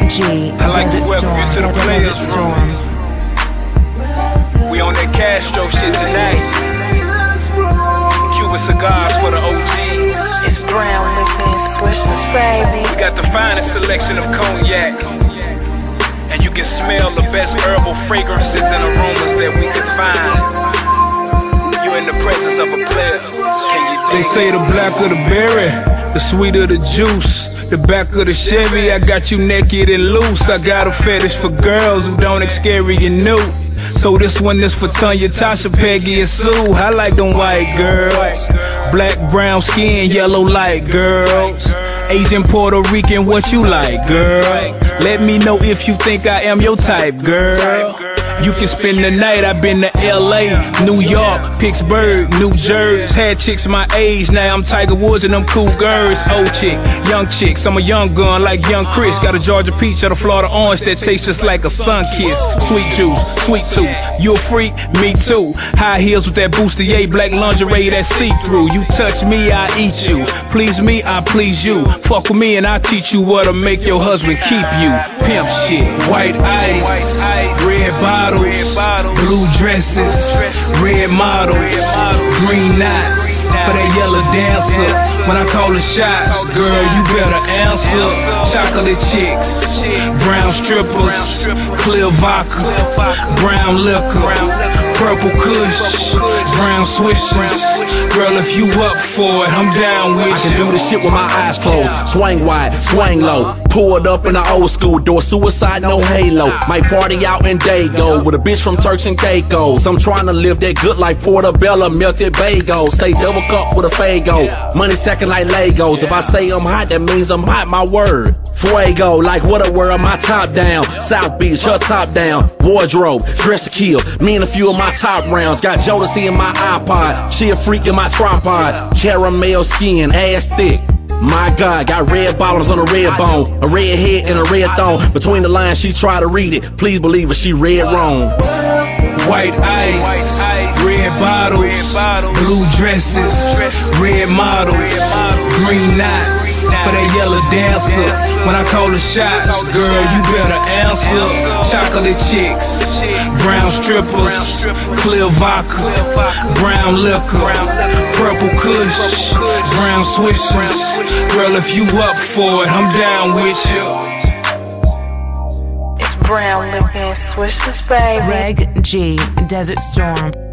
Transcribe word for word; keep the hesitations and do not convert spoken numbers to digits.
G, I like to Desert welcome you to Storm, the Players Desert Room. Storm. We on that Castro shit tonight. Cuban cigars for the O Gs. It's brown liquor and swishers, baby. We got the finest selection of cognac, and you can smell the best herbal fragrances and aromas that we can find. You're in the presence of a player. Can you dig? They say the blacker the berry, the sweeter the juice. The back of the Chevy, I got you naked and loose. I got a fetish for girls who don't act scary and new. So this one is for Tanya, Tasha, Peggy, and Sue. I like them white girls, black, brown skin, yellow light girls, Asian, Puerto Rican, what you like, girl? Let me know if you think I am your type, girl. You can spend the night. I've been to L A, New York, Pittsburgh, New Jersey. Had chicks my age, now I'm Tiger Woods and them cool girls. Old chick, young chicks, I'm a young gun like young Chris. Got a Georgia peach or a Florida orange that tastes just like a sun kiss. Sweet juice, sweet tooth, you a freak, me too. High heels with that bustier, black lingerie that see-through. You touch me, I eat you. Please me, I please you. Fuck with me and I teach you what'll make your husband keep you. Pimp shit, white ice, red bottles, blue dresses, red models, green knots for that yellow dancer. When I call the shots, girl, you better answer. Chocolate chicks, brown strippers, clear vodka, brown liquor, purple kush, brown swishers. Girl, if you up for it, I'm down with you. I can do this shit with my eyes closed. Swing wide, swing low. Pull it up in the old school door. Suicide, no halo. Might party out in Dago with a bitch from Turks and Caicos. I'm trying to live that good life. Portobello, melted bagel. Stay double cup with a Fago. Money stacking like Legos. If I say I'm hot, that means I'm hot, my word. Fuego, like what a word, my top down. South Beach, her top down. Wardrobe, dress to kill. Me and a few of my top rounds. Got Jodeci in my iPod. She a freak in my tripod. Caramel skin, ass thick. My God, got red bottoms on a red bone, a red head and a red thong. Between the lines, she tried to read it. Please believe her, she read wrong. White ice, red bottles, blue dresses, red models, green knots for that yellow dancer. When I call the shots, girl, you better answer. Chocolate chicks, brown strippers, clear vodka, brown liquor, purple kush, brown swishers. Girl, if you up for it, I'm down with you. It's brown liquor and swishers, baby. Reg G, Desert Storm.